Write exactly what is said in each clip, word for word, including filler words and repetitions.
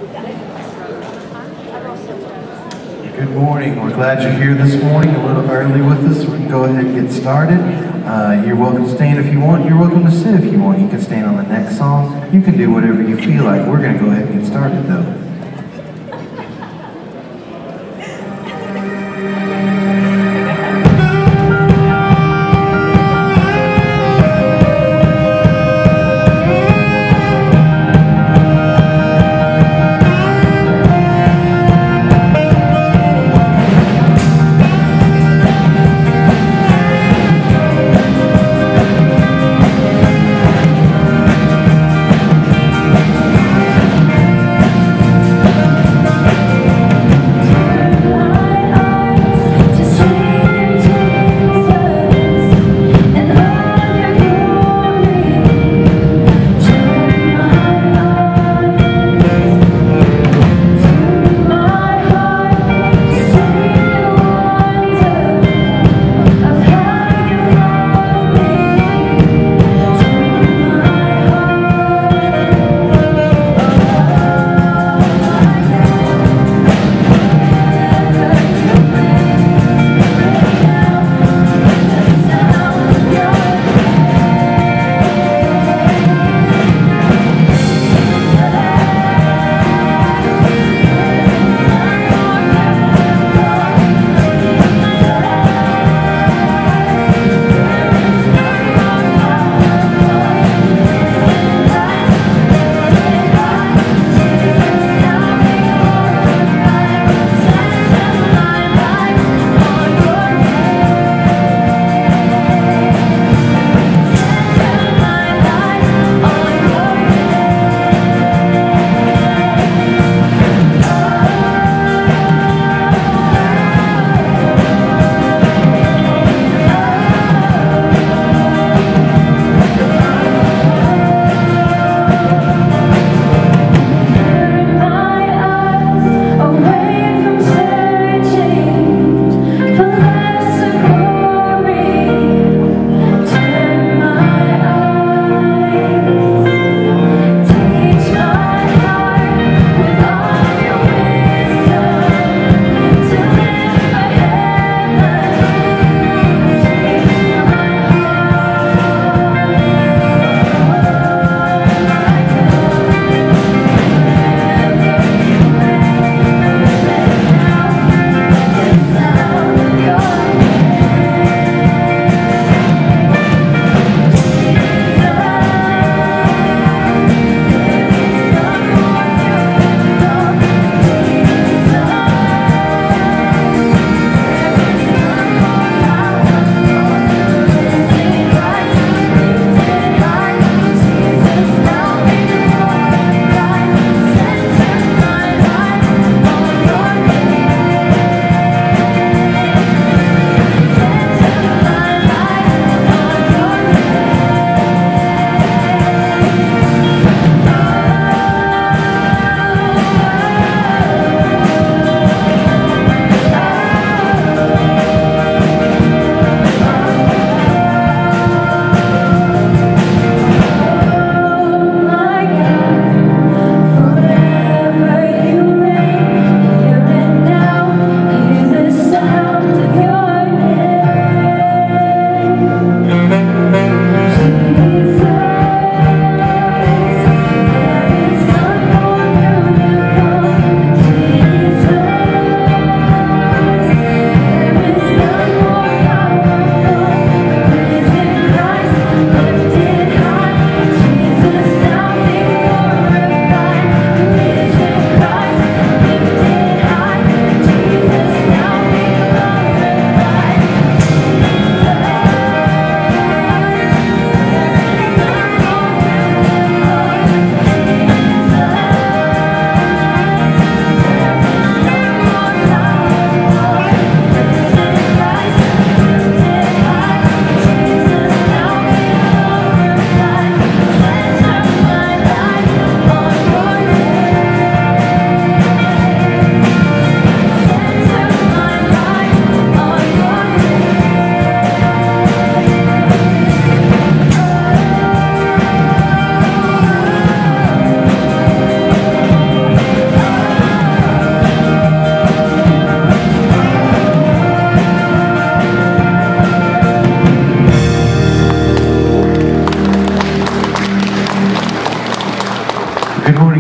Good morning. We're glad you're here this morning, a little early with us. We can go ahead and get started. Uh, you're welcome to stand if you want. You're welcome to sit if you want. You can stand on the next song. You can do whatever you feel like. We're going to go ahead and get started, though. Thank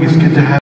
morning. It's good to have